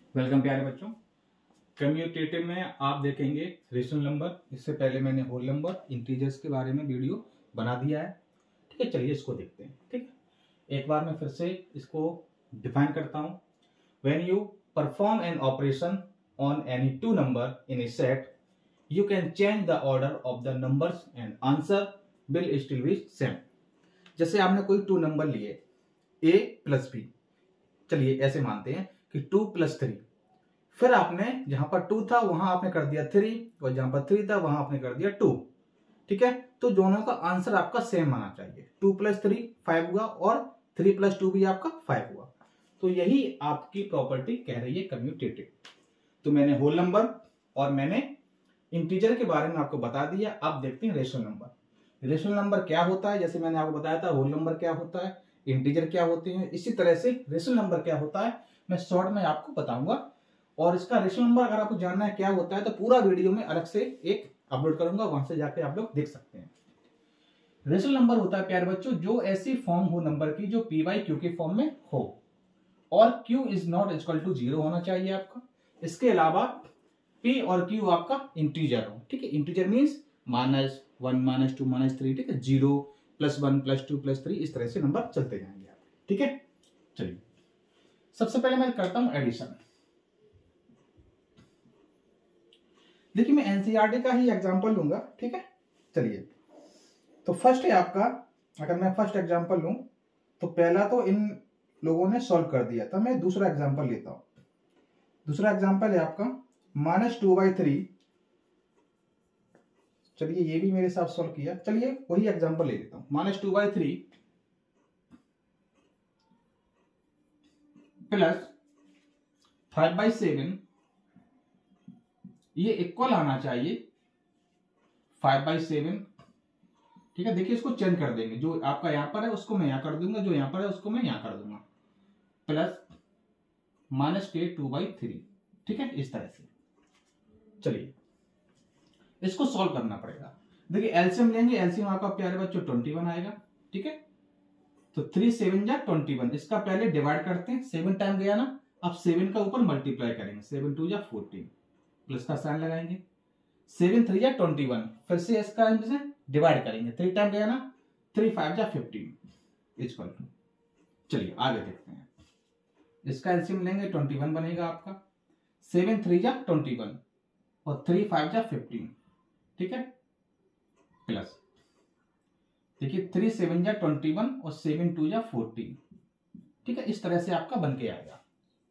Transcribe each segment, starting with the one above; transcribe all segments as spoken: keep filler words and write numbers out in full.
Welcome प्यारे बच्चों। Commutative में आप देखेंगे रेशनल नंबर। इससे पहले मैंने होल नंबर, इंटीजर्स के बारे में वीडियो बना दिया है। ठीक है, चलिए इसको देखते हैं। ठीक है, एक बार मैं फिर से इसको डिफाइन करता हूं। When you perform an operation on any two number in a set, you can change the order of the numbers and answer will still be same. जैसे आपने कोई टू नंबर लिए ए प्लस बी, चलिए ऐसे मानते हैं कि टू प्लस थ्री, फिर आपने जहां पर टू था वहां आपने कर दिया थ्री, और जहां पर थ्री था वहां आपने कर दिया टू। ठीक है, तो दोनों का आंसर आपका सेम आना चाहिए। टू प्लस थ्री फाइव हुआ और थ्री प्लस टू भी आपका फाइव हुआ। तो यही आपकी प्रॉपर्टी कह रही है कम्यूटेटिव। तो मैंने होल नंबर और मैंने इंटीजर के बारे में आपको बता दिया। अब देखते हैं रेशनल नंबर। रेशनल नंबर क्या होता है, जैसे मैंने आपको बताया था होल नंबर क्या होता है, इंटीजर क्या होते हैं, इसी तरह से रेशनल नंबर क्या होता है मैं शॉर्ट में आपको बताऊंगा। और इसका रेशनल नंबर अगर आपको जानना है क्या होता है तो पूरा वीडियो में अलग से एक अपलोड करूंगा, वहां से जाके आप लोग देख सकते हैं। रेशनल नंबर होता है प्यारे बच्चों जो ऐसी फॉर्म हो नंबर की जो पी वाई क्यू के फॉर्म में हो, और q is not equal to zero होना चाहिए आपका। इसके अलावा पी और क्यू आपका इंटीजर हो। ठीक है, integer means minus one minus two minus three, ठीक है, zero plus one plus two plus three, इस तरह से नंबर चलते जाएंगे आप। ठीक है, चलिए सबसे पहले मैं करता हूं एडिशन। देखिए मैं एनसीईआरटी का ही एग्जांपल लूंगा। ठीक है, चलिए तो फर्स्ट है आपका, अगर मैं फर्स्ट एग्जांपल लूं तो पहला तो इन लोगों ने सॉल्व कर दिया था, मैं दूसरा एग्जांपल लेता हूं। दूसरा एग्जांपल है आपका माइनस टू बाई थ्री। चलिए ये भी मेरे साथ सॉल्व किया, चलिए वही एग्जांपल ले लेता हूं। Minus two by three plus five by seven, ये इक्वल आना चाहिए फाइव बाई सेवन। ठीक है, देखिए इसको चेंज कर देंगे, जो आपका यहां पर है उसको मैं यहां कर दूंगा, जो यहां पर है उसको मैं यहां कर दूंगा, प्लस माइनस के टू बाई थ्री। ठीक है, इस तरह से। चलिए इसको सॉल्व करना पड़ेगा। देखिए एलसीएम लेंगे, एलसीएम आपका प्यारे बच्चों ट्वेंटी वन आएगा। ठीक है, तो थ्री सेवन जा ट्वेंटी वन, इसका पहले डिवाइड करते हैं, सेवन टाइम गया ना, अब सेवन का ऊपर मल्टीप्लाई करेंगे, सेवन टू जा फोर्टीन, प्लस का साइन लगाएंगे, सेवन थ्री जा ट्वेंटी वन, फिर से इसका डिवाइड करेंगे, थ्री टाइम गया ना, थ्री फाइव जा फिफ्टीन इक्वल टू। चलिए आगे देखते हैं, इसका एलसीएम लेंगे, ट्वेंटी वन बनेगा आपका, सेवन थ्री जा ट्वेंटी वन और थ्री फाइव जा फिफ्टीन। ठीक है, प्लस देखिए थ्री सेवन जा ट्वेंटी वन और सेवन टू जा फोर्टीन। ठीक है, इस तरह से आपका बन के आएगा।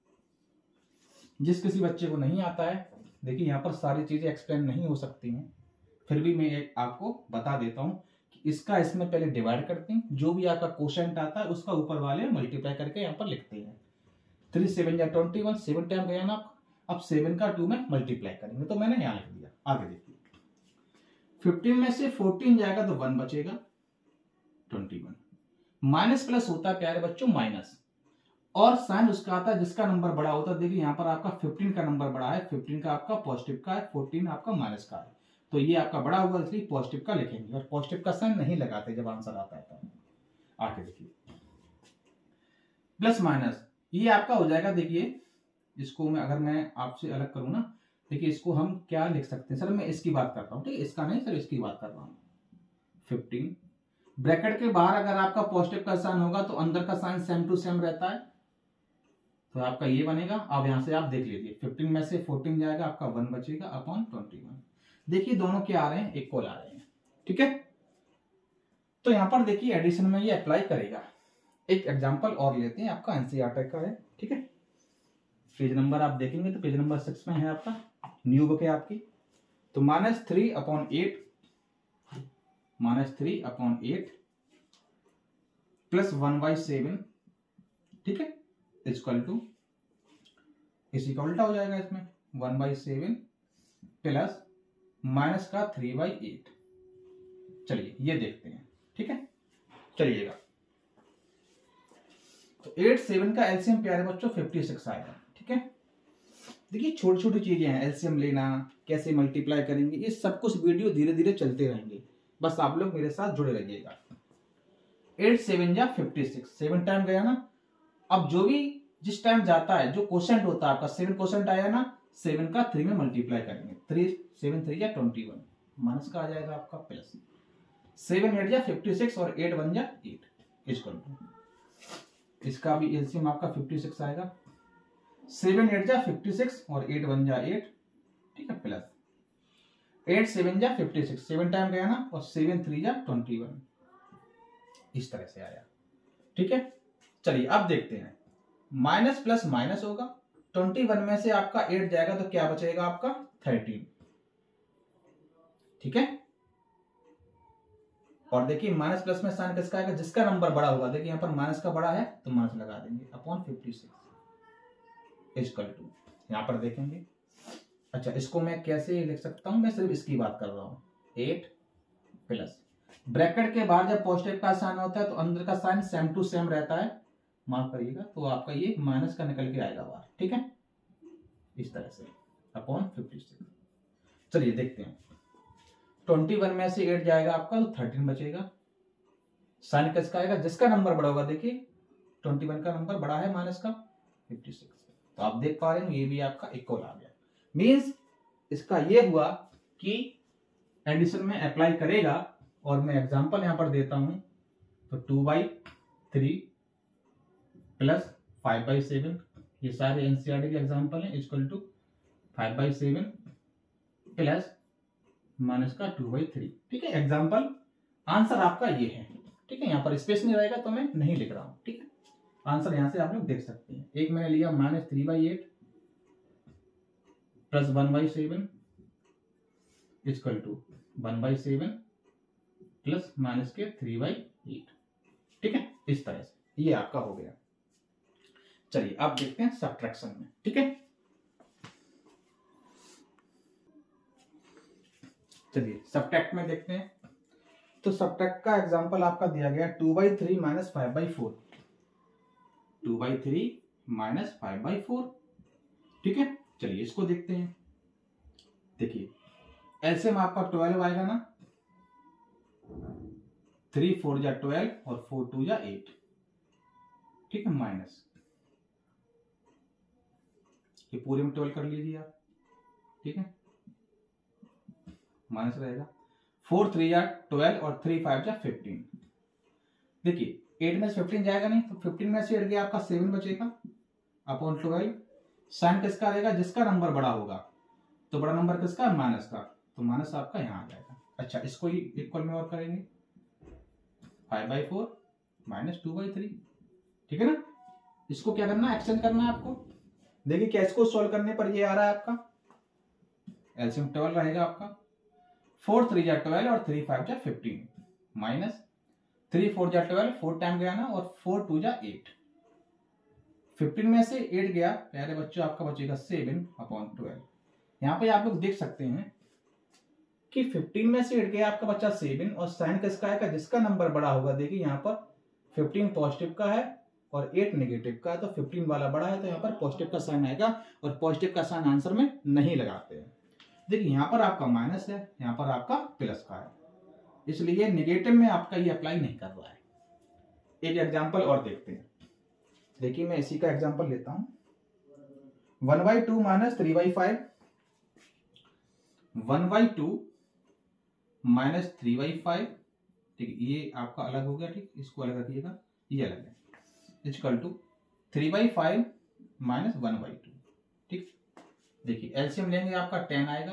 जिस किसी बच्चे को नहीं आता है, देखिए यहाँ पर सारी चीजें एक्सप्लेन नहीं हो सकती हैं, फिर भी मैं एक आपको बता देता हूं कि इसका इसमें पहले डिवाइड करते हैं, जो भी आपका क्वोशंट आता है उसका ऊपर वाले मल्टीप्लाई करके यहाँ पर लिखते हैं। थ्री सेवन जा ट्वेंटी वन, सेवन टाइम गया ना, अब सेवन का टू में मल्टीप्लाई करेंगे, तो मैंने यहाँ लिख दिया। आगे देखिए फिफ्टीन में से फोर्टीन जाएगा तो वन बचेगा, ट्वेंटी वन। माइनस प्लस होता है प्यारे बच्चों माइनस, और साइन उसका आता है जिसका नंबर बड़ा होता है। देखिए यहाँ पर आपका फिफ्टीन का नंबर बड़ा है, फिफ्टीन का आपका पॉजिटिव का है, फोर्टीन आपका माइनस का है, तो ये आपका बड़ा होगा इसलिए पॉजिटिव का लिखेंगे, और पॉजिटिव का साइन नहीं लगाते जब आंसर आता है तो। आगे देखिए प्लस माइनस, ये आपका हो जाएगा। देखिए इसको मैं अगर मैं आपसे अलग करूं ना, देखिए इसको हम क्या लिख सकते हैं, सर मैं इसकी बात कर रहा हूं, ठीक है, इसका नहीं सर, इसकी बात कर रहा हूं। फिफ्टीन ब्रैकेट के बाहर अगर आपका पॉजिटिव का साइन होगा तो अंदर का साइन सेम टू सेम रहता है, तो आपका ये बनेगा। अब यहां से आप देख लीजिए, फिफ्टीन में से फोर्टीन जाएगा, आपका वन बचेगा अपॉन ट्वेंटी वन। देखिए दोनों क्या आ रहे हैं, इक्वल आ रहे हैं। ठीक है, तो यहां पर देखिए एडिशन में ये अप्लाई करेगा। एक एग्जांपल और लेते हैं, आपका एनसीईआरटी का है। ठीक है, पेज नंबर आप देखेंगे तो पेज नंबर सिक्स में है आपका, न्यू बुक है आपकी। तो minus three upon eight, minus three upon eight plus one by seven, ठीक है, इक्वल टू, इसी का उल्टा हो जाएगा इसमें, one by seven plus minus का थ्री बाई एट। चलिए ये देखते हैं। ठीक है, चलिएगा तो एट सेवन का एलसीएम प्यारे बच्चों फिफ्टी सिक्स आएगा। ठीक है, देखिए छोटी छोटी चीजें हैं, एलसीएम लेना, कैसे मल्टीप्लाई करेंगे, ये सब कुछ वीडियो धीरे धीरे चलते रहेंगे, बस आप लोग मेरे साथ जुड़े रहिएगा। एट सेवन जा फिफ्टी सिक्स, सेवन टाइम गया ना, अब जो भी जिस टाइम जाता है जो क्वोशंट होता है आपका सेवन क्वोशंट आया ना, सेवन का थ्री में मल्टीप्लाई करेंगे, थ्री सेवन थ्री या ट्वेंटी वन, माइनस का आ जाएगा आपका प्लस, सेवन एट या फिफ्टी सिक्स और एट वन या एट इक्वल टू, इसका भी एलसीएम आपका फिफ्टी सिक्स आएगा, सेवन एट या फिफ्टी सिक्स और एट वन या एट, ठीक है, प्लस एट सेवन या फिफ्टी सिक्स, सेवन टाइम गया ना, और सेवन थ्री या ट्वेंटी वन, इस तरह से आया, ठीक है। चलिए अब देखते हैं, माइनस प्लस माइनस होगा, ट्वेंटी वन में से आपका एट जाएगा तो क्या बचेगा आपका थर्टीन, ठीक है। और देखिए माइनस प्लस में साइन किसका आएगा, जिसका नंबर बड़ा होगा, देखिए यहाँ पर माइनस का बड़ा है तो माइनस लगा देंगे, upon fifty six equal to, यहाँ पर देखेंगे। अच्छा इसको मैं कैसे लिख सकता हूं, मैं सिर्फ इसकी बात कर रहा हूं, एट प्लस ब्रैकेट के बाहर जब पॉजिटिव का साइन होता है तो अंदर का साइन सेम टू सेम रहता है, माफ करिएगा, तो आपका ये माइनस का निकल के आएगा बाहर, ठीक है, इस तरह से अपॉन फिफ्टी सिक्स। चलिए देखते हैं, ट्वेंटी वन में से एट जाएगा आपका तो थर्टीन बचेगा, साइन किसका आएगा, जिसका नंबर बड़ा होगा, देखिए ट्वेंटी वन का नंबर बड़ा है माइनस का फिफ्टी सिक्स, तो आप देख पा रहे हैं ये भी आपका इक्वल आ गया। मीन्स इसका ये हुआ कि एडिशन में अप्लाई करेगा, और मैं एग्जांपल यहां पर देता हूं, तो two by three plus five by seven, ये सारे एनसीईआरटी के एग्जांपल हैं, equal to five by seven plus minus का टू बाई थ्री, ठीक है, एग्जांपल आंसर आपका ये है, ठीक है। यहाँ पर स्पेस नहीं रहेगा तो मैं नहीं लिख रहा हूं, ठीक है, आंसर यहां से आप लोग देख सकते हैं। एक मैंने लिया minus three by eight plus one by seven equal to one by seven plus minus के थ्री बाई एट, ठीक है, इस तरह से ये आपका हो गया। चलिए अब देखते हैं सब्ट्रैक्शन में, ठीक है। चलिए सब्ट्रैक्ट में देखते हैं, तो सब्ट्रैक्ट का एग्जांपल आपका दिया गया two by three minus five by four, two by three minus five by four, ठीक है। चलिए इसको देखते हैं, देखिए एलसीएम आपका ट्वेल्व आएगा ना, थ्री फोर या ट्वेल्व और फोर टू या एट, ठीक है, माइनस ये पूरे में ट्वेल्व कर लीजिए आप, ठीक है, माइनस रहेगा, फोर थ्री या ट्वेल्व और थ्री फाइव या फिफ्टीन, देखिए एट में से फिफ्टीन जाएगा नहीं, तो फिफ्टीन में से एट गया आपका सेवन बचेगा, अपॉन ट्वेल्व, साइन किसका रहेगा, जिसका नंबर बड़ा होगा, तो बड़ा नंबर किसका, माइनस का, तो माइनस आपका यहाँ आ जाएगा। अच्छा इसको ही इक्वल में और करेंगे, five by four minus two by three, ठीक है ना, इसको क्या करना है, एक्सचेंज करना है आपको। देखिए क्या इसको सॉल्व करने पर ये आ रहा है आपका एलसीएम ट्वेल्व रहेगा आपका, फोर थ्री या ट्वेल्व और थ्री फाइव या फिफ्टीन, माइनस थ्री फोर या ट्वेल्व, फोर टाइम गया ना, और फोर टू या एट, फिफ्टीन में से एट गया, प्यारे बच्चों आपका बचेगा सेवन अपॉन ट्वेल्व। यहाँ पे आप लोग देख सकते हैं कि फिफ्टीन में से एट गया आपका बच्चा सेवन, और साइन किसका आएगा, जिसका नंबर बड़ा होगा, देखिए यहाँ पर फिफ्टीन पॉजिटिव का है और एट नेगेटिव का है, तो फिफ्टीन वाला बड़ा है तो यहाँ पर पॉजिटिव का साइन आएगा, और पॉजिटिव का साइन आंसर में नहीं लगाते हैं। देखिए यहाँ पर आपका माइनस है, यहाँ पर आपका प्लस का है, इसलिए नेगेटिव में आपका ये अप्लाई नहीं कर रहा है। एक एग्जाम्पल और देखते हैं, देखिए मैं इसी का एग्जाम्पल लेता हूं, one by two minus three by five, one by two minus three by five, ठीक है, ये आपका अलग हो गया, ठीक, इसको अलग रखिएगा, ये अलग है, equal to three by five minus one by two, ठीक। देखिए एलसीएम लेंगे आपका टेन आएगा,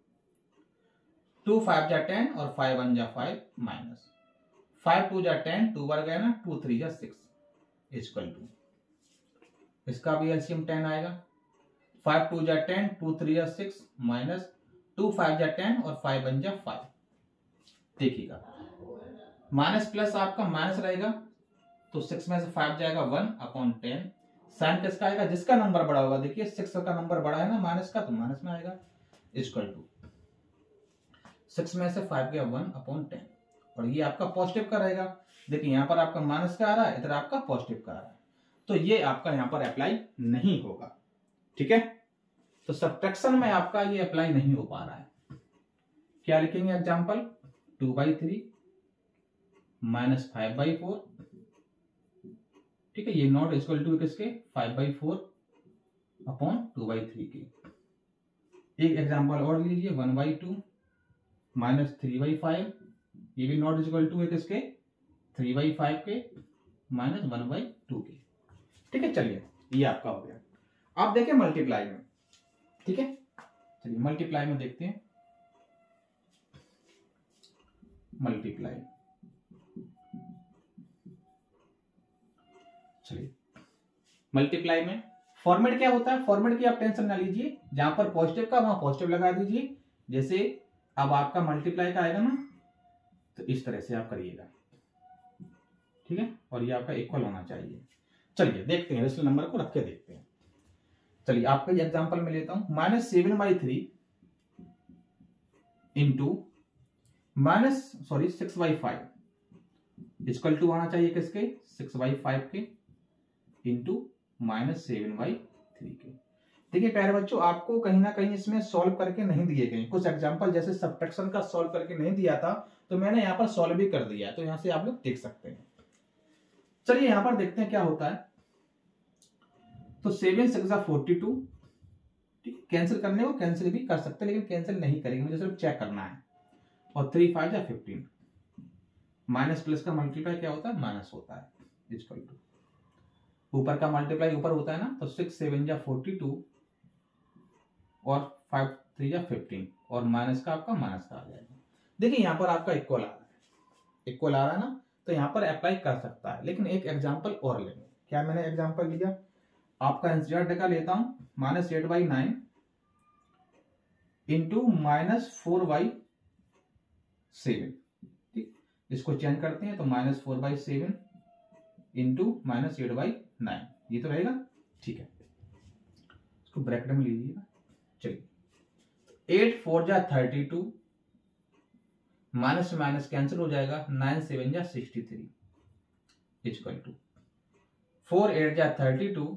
टू फाइव जा टेन और फाइव वन जा फाइव, माइनस फाइव टू जा टेन, टू बार गया ना, टू थ्री जा सिक्स, इक्वल टू इसका भी एलसीएम टेन आएगा, फाइव टू जा टेन, टू थ्री जा सिक्स, माइनस टू फाइव जा टेन और फाइव वन जा फाइव। देखिएगा माइनस प्लस आपका माइनस रहेगा, तो सिक्स में से फाइव जाएगा वन अपॉन टेन, साइन किसका आएगा, जिसका नंबर बड़ा होगा, देखिए सिक्स का नंबर बड़ा है ना माइनस का, तो माइनस में आएगा, इक्वल टू सिक्स में से फाइव गया वन अपॉन टेन, और ये आपका पॉजिटिव का रहेगा, देखिए यहाँ पर आपका माइनस का आ रहा है, इधर आपका पॉजिटिव का आ रहा है, तो ये आपका यहाँ पर अप्लाई नहीं होगा, ठीक है। तो सब्ट्रैक्शन में आपका ये अप्लाई नहीं हो पा रहा है, क्या लिखेंगे example, two by three minus five by four, ठीक है, ये नॉट इक्वल टू किसके, five by four upon two by three के। एक एग्जाम्पल और लीजिए, one by two minus three by five, ये भी नॉट इक्वल टू है किसके, थ्री बाई फाइव के माइनस वन बाई टू के। ठीक है, चलिए ये आपका हो गया। आप देखें मल्टीप्लाई में, ठीक है, चलिए मल्टीप्लाई में देखते हैं। मल्टीप्लाई, चलिए मल्टीप्लाई में फॉर्मेट क्या होता है, फॉर्मेट की आप टेंशन ना लीजिए, जहां पर पॉजिटिव का वहां पॉजिटिव लगा दीजिए। जैसे अब आपका मल्टीप्लाई का आएगा ना, तो इस तरह से आप करिएगा, ठीक है, और ये आपका इक्वल होना चाहिए। चलिए देखते हैं, रेशनल नंबर को रख के देखते हैं। चलिए आपका एग्जांपल में लेता हूं, minus seven by three into minus sorry six by five equal to आना चाहिए किसके, सिक्स बाई फाइव के into minus seven by three के। देखिए प्यारे बच्चों, आपको कहीं ना कहीं इसमें सॉल्व करके नहीं दिए गए, कुछ एग्जांपल जैसे सब्ट्रैक्शन का सॉल्व करके नहीं दिया था, तो मैंने यहाँ पर सॉल्व भी कर दिया, तो यहाँ से आप लोग देख सकते हैं। चलिए यहाँ पर देखते हैं क्या होता है। तो सेवन सिक्स फोर्टी टू, ठीक, कैंसिल करने को कैंसिल भी कर सकते हैं, लेकिन कैंसिल नहीं करेंगे, मुझे सिर्फ चेक करना है। और थ्री फाइव या फिफ्टीन, माइनस प्लस का मल्टीप्लाई क्या होता है, माइनस होता है, इक्वल टू ऊपर का मल्टीप्लाई ऊपर होता है ना, तो सिक्स सेवन या फोर्टी टू और फाइव थ्री या फिफ्टीन, और माइनस का आपका माइनस का आ जाएगा। देखिए यहाँ पर आपका इक्वल आ रहा है, इक्वल आ रहा है ना, तो यहाँ पर अप्लाई कर सकता है। लेकिन एक एग्जाम्पल और लेंगे। क्या मैंने एग्जाम्पल लिया, आपका एनसीईआरटी का लेता हूं, minus eight by nine into minus four by seven, ठीक, इसको चेंज करते हैं तो minus four by seven into minus eight by nine, ये तो रहेगा, ठीक है, इसको ब्रैकेट में लीजिएगा। चलिए एट फोर जा thirty two, minus minus cancel हो जाएगा, नाइन सेवन जा sixty three equal to four eight जा थर्टी टू,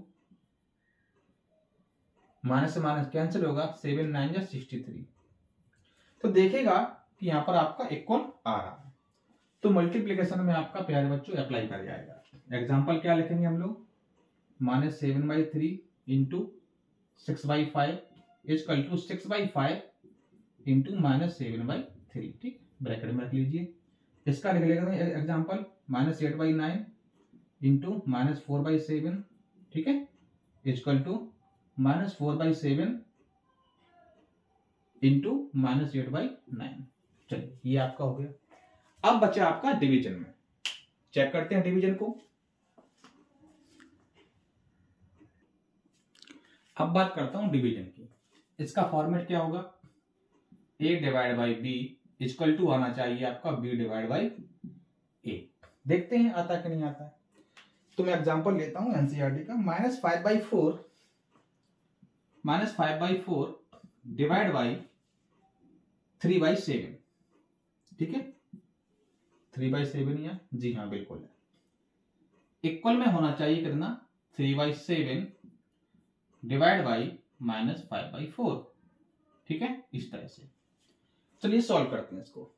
माइनस से माइनस कैंसिल होगा, सेवन नाइन जा सिक्सटी थ्री। तो देखेगा कि यहां पर आपका इक्वल आ रहा है, तो मल्टीप्लीकेशन में आपका प्यारे बच्चों अप्लाई कर जाएगा। एग्जाम्पल क्या लिखेंगे हम लोग, minus seven by three into six by five equal to six by five into minus seven by three, ठीक, ब्रैकेट में रख लीजिए। इसका लिख लेगा example, minus eight by nine into minus four by seven, ठीक है, equal to minus four by seven into minus eight by nine. चलिए ये आपका हो गया। अब बचा आपका डिवीजन में, चेक करते हैं डिवीजन को। अब बात करता हूं डिवीजन की। इसका फॉर्मेट क्या होगा, A divide by B equal to आना चाहिए आपका बी डिवाइड बाई ए। देखते हैं आता कि नहीं आता है। तो मैं एग्जांपल लेता हूं एनसीईआरटी का, minus five by four minus five by four divide by three by seven, ठीक है, थ्री बाई सेवन या जी हाँ बिल्कुल है, इक्वल में होना चाहिए कितना, three by seven divide by minus five by four, ठीक है, इस तरह से। चलिए सॉल्व करते हैं इसको।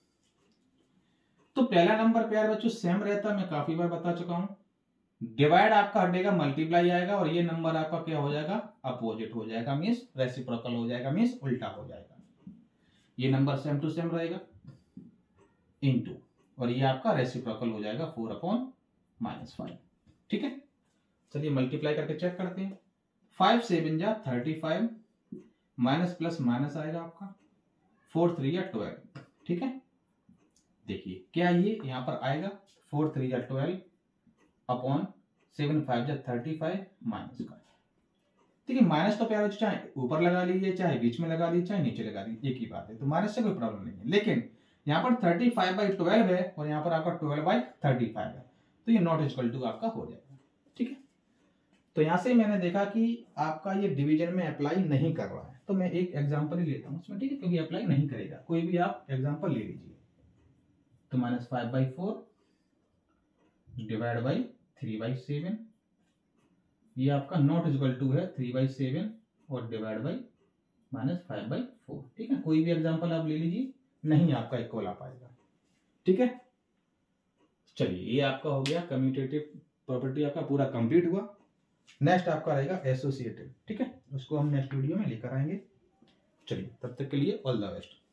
तो पहला नंबर प्यारे बच्चों सेम रहता है, मैं काफी बार बता चुका हूं, डिवाइड आपका हटेगा, मल्टीप्लाई आएगा, और ये नंबर आपका क्या हो जाएगा, अपोजिट हो जाएगा, मींस रेसिप्रोकल हो जाएगा, मींस उल्टा हो जाएगा। ये नंबर सेम टू सेम रहेगा इनटू, और ये आपका रेसिप्रोकल हो जाएगा फोर अपॉन माइनस फाइव, ठीक है। चलिए मल्टीप्लाई करके चेक करते हैं, फाइव सेवन जा thirty five, minus plus minus आएगा आपका, फोर थ्री या ट्वेल्व, ठीक है। देखिए क्या ये यहाँ पर आएगा, फोर थ्री या ट्वेल्व अपॉन सेवन फाइव जा थर्टी फाइव माइनस का, ठीक है। माइनस तो प्यारे चाहे ऊपर लगा लीजिए, चाहे बीच में लगा लीजिए, चाहे नीचे लगा लीजिए, एक ही बात है, तो माइनस से कोई प्रॉब्लम नहीं है। लेकिन यहाँ पर थर्टी फाइव बाई ट्वेल्व है और यहाँ पर आपका ट्वेल्व बाई थर्टी फाइव है, तो ये नॉट इक्वल टू आपका हो जाएगा, ठीक है। तो यहाँ से मैंने देखा कि आपका ये डिवीजन में अप्लाई नहीं कर रहा है, तो मैं एक एग्जाम्पल ही लेता हूँ उसमें, ठीक है, क्योंकि अप्लाई नहीं करेगा, कोई भी आप एग्जाम्पल ले लीजिए। तो minus five by four divide by three by seven, ये आपका नॉट इक्वल टू है थ्री बाई सेवन और divide by minus five by four, ठीक है। कोई भी एग्जाम्पल आप ले लीजिए, नहीं आपका इक्वल आ पाएगा, ठीक है। चलिए ये आपका हो गया कम्यूटेटिव प्रॉपर्टी आपका पूरा कंप्लीट हुआ। नेक्स्ट आपका रहेगा एसोसिएटेड, ठीक है, उसको हम नेक्स्ट वीडियो में लेकर आएंगे। चलिए तब तक के लिए ऑल द बेस्ट।